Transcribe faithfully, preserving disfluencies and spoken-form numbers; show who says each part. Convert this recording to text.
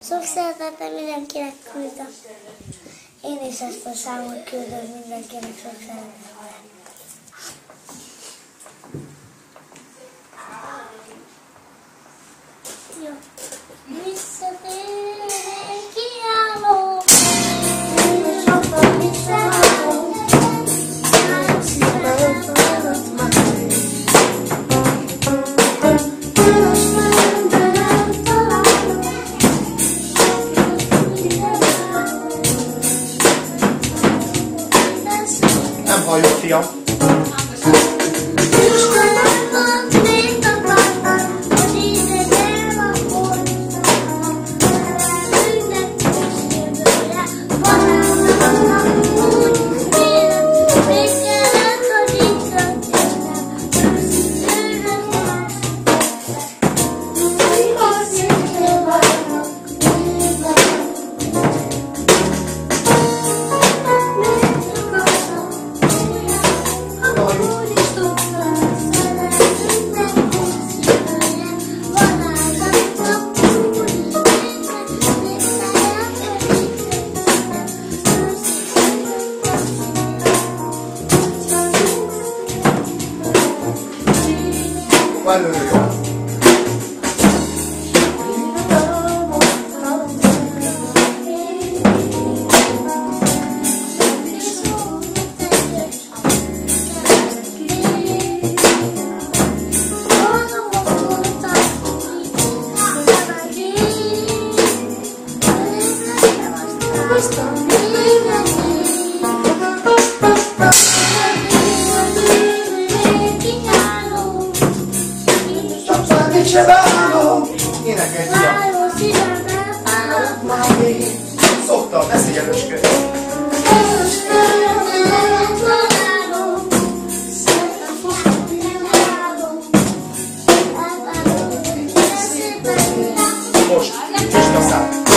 Speaker 1: Sok szeretettel mindenkinek küldtem. Én is ezt a számot küldöm mindenkinek sok szeretettel. Jó. Visszatérnék, kiállok. Sokan visszaállok. Nagyon szívem fölött már.
Speaker 2: Nem halljuk, fiam. Előre. Énekelj, fiam! Szoktam, ne szégyenlősködj! Most, most a szám!